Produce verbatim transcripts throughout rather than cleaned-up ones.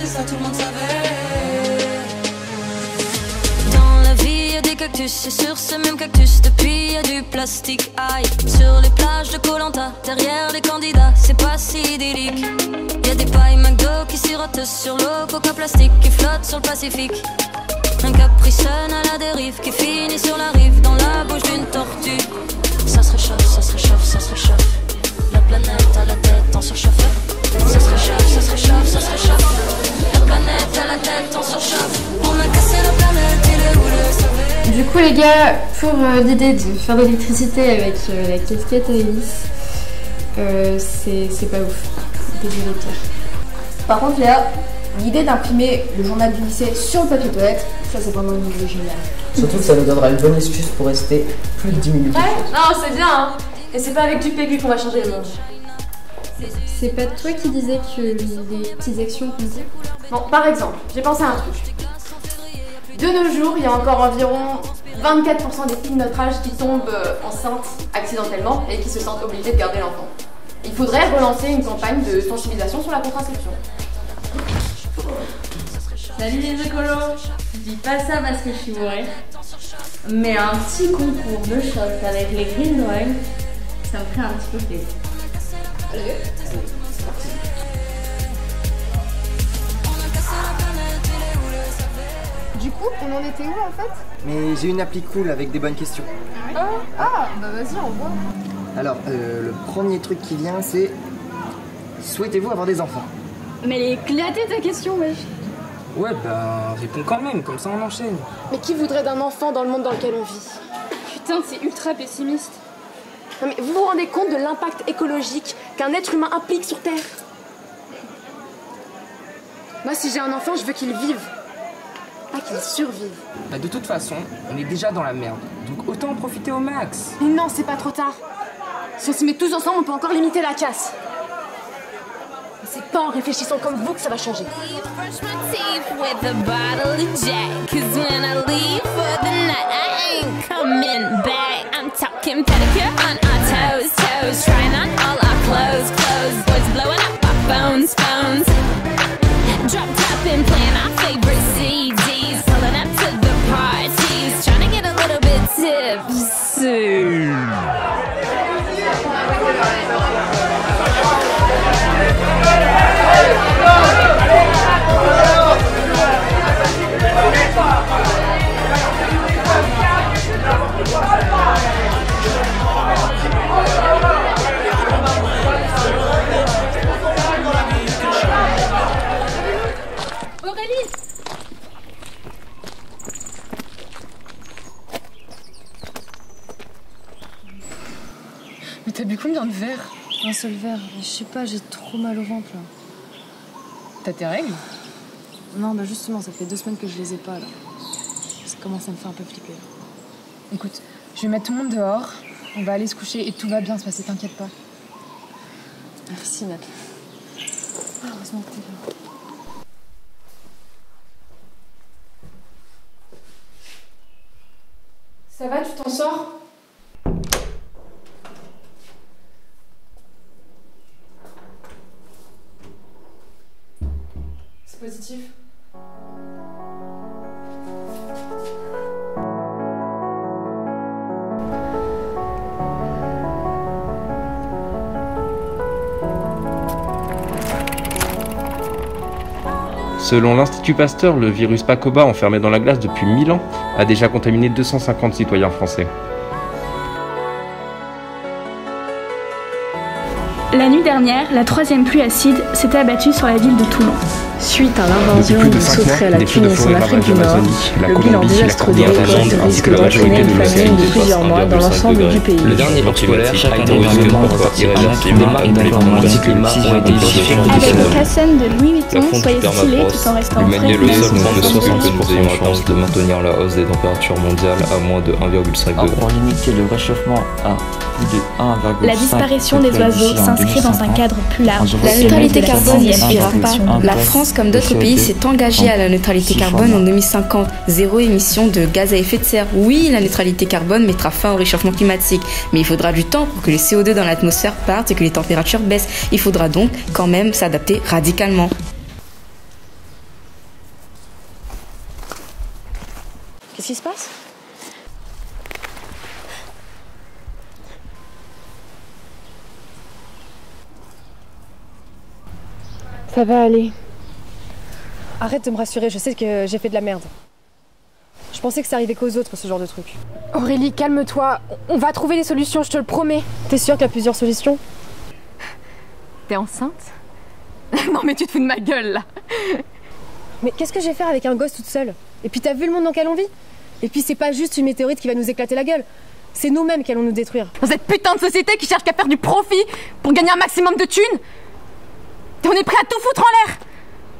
ça tout le monde savait. Et sur ce même cactus, depuis y a du plastique. Aïe, sur les plages de Koh Lanta, derrière les candidats, c'est pas si idyllique. Y'a des pailles McDo qui sirotent sur l'eau, coca plastique qui flotte sur le Pacifique. Un Capri Sun à la dérive qui finit sur la rive, dans la bouche d'une tortue. Ça se réchauffe, ça se réchauffe, ça se réchauffe. La planète à la tête en surchauffeur. Ça se réchauffe, ça se réchauffe, ça se réchauffe. La planète à la tête en surchauffe. On a cassé la planète, il est où le savoir? Du coup les gars, pour euh, l'idée de faire de l'électricité avec euh, la casquette à hélice, euh, c'est pas ouf. Désolé Pierre. Par contre Léa, l'idée d'imprimer le journal du lycée sur le papier toilette, ça c'est vraiment une idée géniale. Surtout que ça nous donnera une bonne excuse pour rester plus de dix minutes. Ouais, non c'est bien hein. Et c'est pas avec du P Q qu'on va changer le monde. C'est pas toi qui disais que les petites actions comptaient? Bon, par exemple, j'ai pensé à un truc. De nos jours, il y a encore environ vingt-quatre pour cent des filles de notre âge qui tombent enceintes accidentellement et qui se sentent obligées de garder l'enfant. Il faudrait relancer une campagne de sensibilisation sur la contraception. Salut les écolos! Je dis pas ça parce que je suis bourrée, mais un petit concours de shots avec les Green Drawing, ça me ferait un petit peu plaisir. Allez, c'est parti. Du coup, on en était où en fait? Mais j'ai une appli cool avec des bonnes questions. Ah, ah bah vas-y, on voit. Alors, euh, le premier truc qui vient, c'est... Souhaitez-vous avoir des enfants? Mais elle est éclatée ta question, wesh! Ouais, bah, réponds quand même, comme ça on enchaîne. Mais qui voudrait d'un enfant dans le monde dans lequel on vit? Putain, c'est ultra pessimiste. Non mais vous vous rendez compte de l'impact écologique qu'un être humain implique sur Terre? Moi, si j'ai un enfant, je veux qu'il vive. Pas qu'il survive. Bah de toute façon, on est déjà dans la merde, donc autant en profiter au max. Mais non, c'est pas trop tard. Si on s'y met tous ensemble, on peut encore limiter la casse. C'est pas en réfléchissant comme vous que ça va changer. Drop top and playing our favorite C Ds, pulling up to the parties, trying to get a little bit tipsy. Mais t'as bu combien de verres? Un seul verre, je sais pas, j'ai trop mal au ventre là. T'as tes règles? Non, bah justement, ça fait deux semaines que je les ai pas là. Ça commence à me faire un peu flipper. Écoute, je vais mettre tout le monde dehors, on va aller se coucher et tout va bien se passer, t'inquiète pas. Merci Nat. Ah, heureusement que t'es là. Ça va, tu t'en sors? C'est positif. Selon l'Institut Pasteur, le virus Pacoba, enfermé dans la glace depuis mille ans, a déjà contaminé deux cent cinquante citoyens français. La nuit dernière, la troisième pluie acide s'était abattue sur la ville de Toulon. Suite à l'invasion du sauterelles à la Tunis en Afrique du Nord, le bilan désastreux des récoltes risque d'entraîner une famine de plusieurs mois dans l'ensemble du pays. Le dernier bloc scolaire a été revu pour repartir un climat et les climats ont été identifiés. Avec le Cassen de Louis Vuitton, soyez stylés tout en restant frais. Le seul point de sortie que nous ayons la chance de maintenir la hausse des températures mondiales à moins de un virgule cinq degrés. Pour limiter le réchauffement à plus de un virgule cinq. La disparition des oiseaux s'inscrit dans un cadre plus large. La neutralité carbone n'y aspirera pas. La France, comme d'autres pays, s'est engagée à la neutralité carbone en deux mille cinquante. Zéro émission de gaz à effet de serre. Oui, la neutralité carbone mettra fin au réchauffement climatique. Mais il faudra du temps pour que le C O deux dans l'atmosphère parte et que les températures baissent. Il faudra donc quand même s'adapter radicalement. Qu'est-ce qui se passe? Ça va aller. Arrête de me rassurer, je sais que j'ai fait de la merde. Je pensais que ça arrivait qu'aux autres, ce genre de truc. Aurélie, calme-toi. On va trouver des solutions, je te le promets. T'es sûre qu'il y a plusieurs solutions? T'es enceinte? Non mais tu te fous de ma gueule, là. Mais qu'est-ce que je vais faire avec un gosse toute seule? Et puis t'as vu le monde dans lequel on vit? Et puis c'est pas juste une météorite qui va nous éclater la gueule. C'est nous-mêmes qui allons nous détruire. Dans cette putain de société qui cherche qu'à faire du profit pour gagner un maximum de thunes. Et on est prêt à tout foutre en l'air.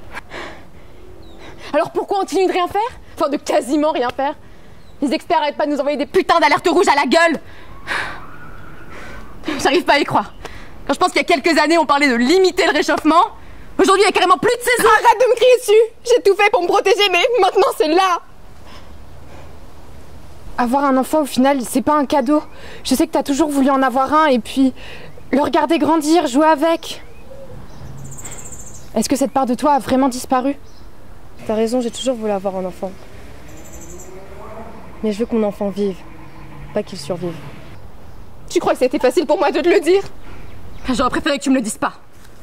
Alors pourquoi on continue de rien faire? Enfin de quasiment rien faire. Les experts arrêtent pas de nous envoyer des putains d'alertes rouges à la gueule. J'arrive pas à y croire. Quand je pense qu'il y a quelques années on parlait de limiter le réchauffement, aujourd'hui il y a carrément plus de saison. Arrête de me crier dessus. J'ai tout fait pour me protéger mais maintenant c'est là. Avoir un enfant au final c'est pas un cadeau. Je sais que t'as toujours voulu en avoir un et puis le regarder grandir, jouer avec. Est-ce que cette part de toi a vraiment disparu? T'as raison, j'ai toujours voulu avoir un enfant. Mais je veux que mon enfant vive, pas qu'il survive. Tu crois que c'était facile pour moi de te le dire? J'aurais préféré que tu me le dises pas.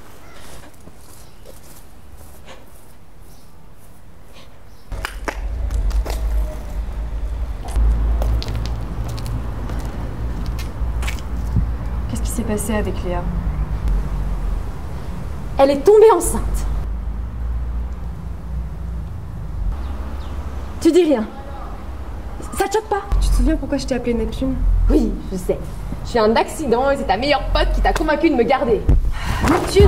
Qu'est-ce qui s'est passé avec Léa? Elle est tombée enceinte. Tu dis rien. Ça te choque pas? Tu te souviens pourquoi je t'ai appelé Neptune? Oui, je sais. J'ai eu un accident et c'est ta meilleure pote qui t'a convaincu de me garder. Neptune!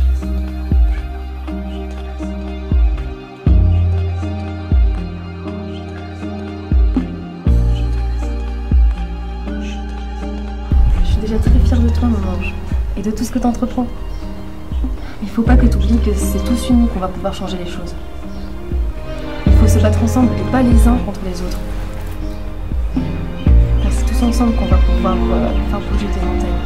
Je suis déjà très fière de toi, mon ange. Et de tout ce que t'entreprends. Il faut pas que tu oublies que c'est tous unis qu'on va pouvoir changer les choses. Il faut se battre ensemble et pas les uns contre les autres. Car c'est tous ensemble qu'on va pouvoir euh, faire bouger tes montagnes.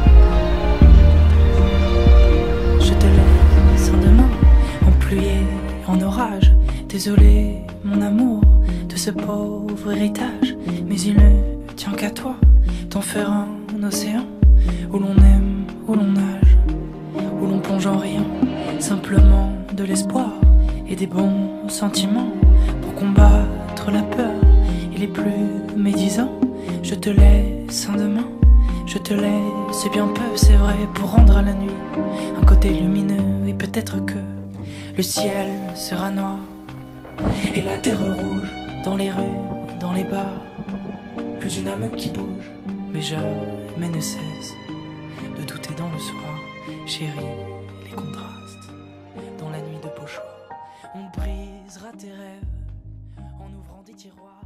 Je te laisse en demain, en pluie et en orage. Désolé, mon amour, de ce pauvre héritage. Mais il ne tient qu'à toi, d'en faire un océan où l'on aime, où l'on nage, où l'on plonge en riant. Simplement de l'espoir et des bons sentiments pour combattre la peur et les plus médisants. Je te laisse un demain, je te laisse bien peu, c'est vrai, pour rendre à la nuit un côté lumineux. Et peut-être que le ciel sera noir et la terre rouge dans les rues, dans les bars. Plus une âme qui bouge, mais jamais ne cesse de douter dans le soir, chérie, les contrastes. Dans la nuit de beaux choix, on brisera tes rêves en ouvrant des tiroirs.